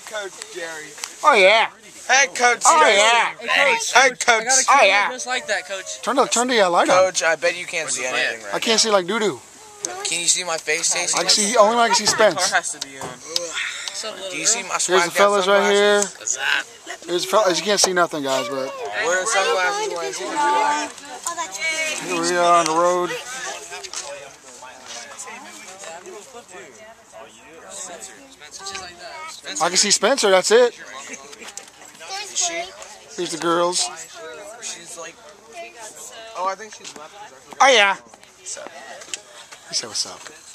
Coach Jerry. Oh yeah. Head Coach Oh Jerry. yeah. Hey, Coach. Head Coach. I got a Oh, camera yeah. just like that, Coach. Turn the light on. Coach, I bet you can't see anything right I can't see like doo doo. now. Can you see my face, Stacey? I can see only when I can see Spence. has to be on. What's up, little Do you girl? see my swag? Here's the fellas right here. What's that? Here's the fellas. You can't see nothing, guys, but Where are the sunglasses when I see my here we are on the road. Just like that. I can see Spencer. That's it. Is she? Here's the girls. She's like. Oh, I think she's left. Oh yeah. He said what's up.